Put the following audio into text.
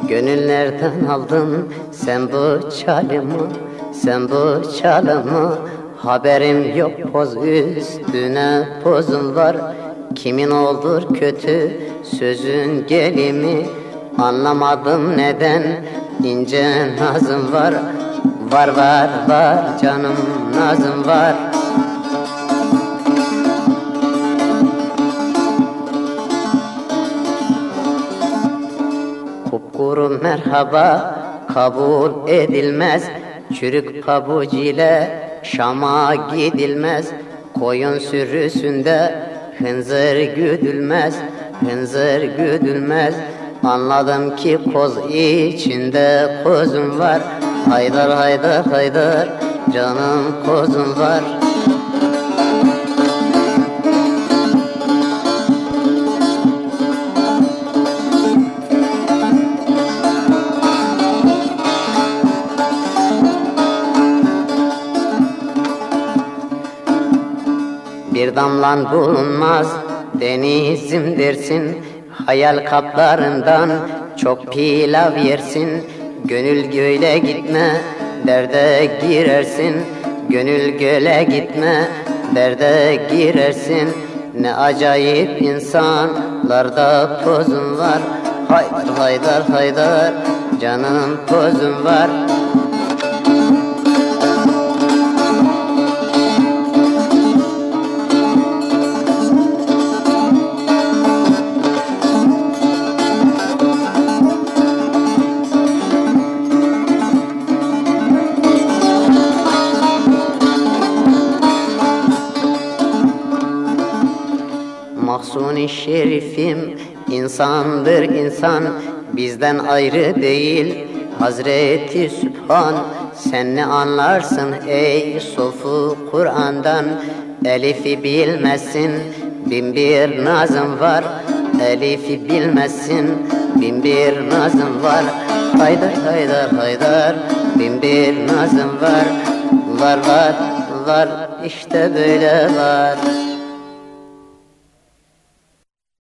Gönüllerden aldın sen bu çalımı, sen bu çalımı. Haberim yok poz üstüne pozun var. Kimin olur kötü sözün gelimi. Anlamadım neden ince nazım var. Var var var canım nazım var. Kupkuru merhaba kabul edilmez. Çürük pabuç ile Şam'a gidilmez. Koyun sürüsünde hınzır güdülmez, hınzır güdülmez. Anladım ki koz içinde kozum var. Haydar haydar haydar canım kozum var. Bir damlan bulunmaz denizim dersin. Hayal kaplarından çok pilav yersin. Gönül göle gitme derde girersin. Gönül göle gitme derde girersin. Ne acayip insanlarda pozun var. Haydar haydar haydar canım pozun var. Mahsuni şerifim insandır insan, bizden ayrı değil Hazreti Sübhan. Sen ne anlarsın ey sofu Kur'an'dan? Elif'i bilmezsin bin bir nazım var. Elif'i bilmezsin bin bir nazım var. Haydar haydar haydar bin bir nazım var. Var var var işte böyle var.